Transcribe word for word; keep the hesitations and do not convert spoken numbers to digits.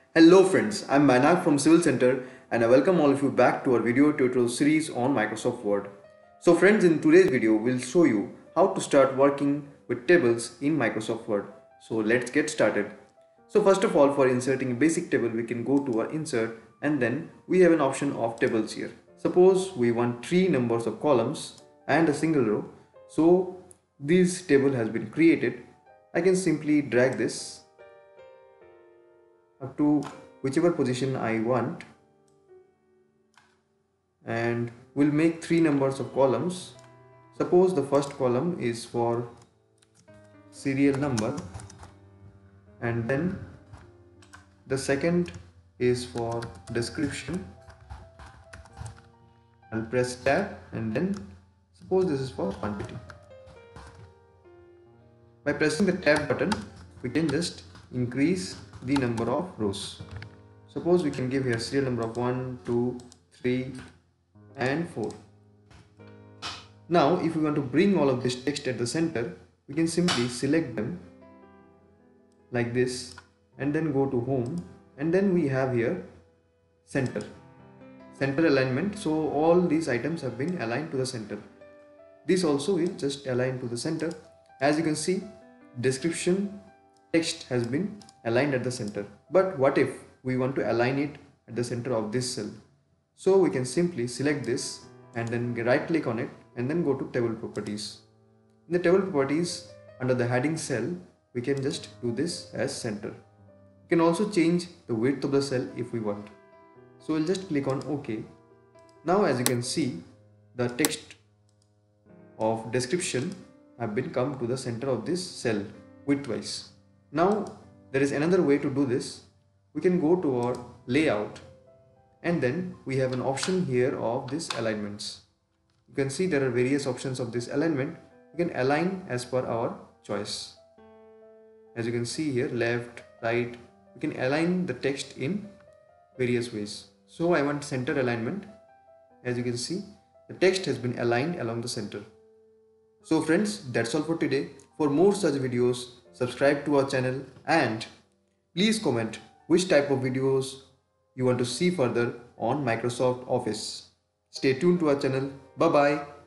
Hello friends, I'm Mainak from Civil Center and I welcome all of you back to our video tutorial series on Microsoft Word. So friends, in today's video we'll show you how to start working with tables in Microsoft Word. So let's get started. So first of all, for inserting a basic table we can go to our insert and then we have an option of tables here. Suppose we want three numbers of columns and a single row. So this table has been created. I can simply drag this up to whichever position I want and we'll make three numbers of columns. Suppose the first column is for serial number and then the second is for description. I'll press tab and then suppose this is for quantity. By pressing the tab button we can just increase the number of rows. Suppose we can give here serial number of one, two, three and four. Now if we want to bring all of this text at the center, we can simply select them like this and then go to home and then we have here center. Center alignment, so all these items have been aligned to the center. This also is just aligned to the center. As you can see, description text has been aligned at the center. But what if we want to align it at the center of this cell? So we can simply select this and then right click on it and then go to table properties. In the table properties, under the heading cell, we can just do this as center. We can also change the width of the cell if we want. So we'll just click on OK. Now as you can see, the text of description have been come to the center of this cell widthwise. Now there is another way to do this. We can go to our layout and then we have an option here of this alignments. You can see there are various options of this alignment. You can align as per our choice. As you can see here, left, right, we can align the text in various ways. So I want center alignment. As you can see, the text has been aligned along the center. So friends, that's all for today. For more such videos, subscribe to our channel and please comment which type of videos you want to see further on Microsoft Office. Stay tuned to our channel. Bye bye.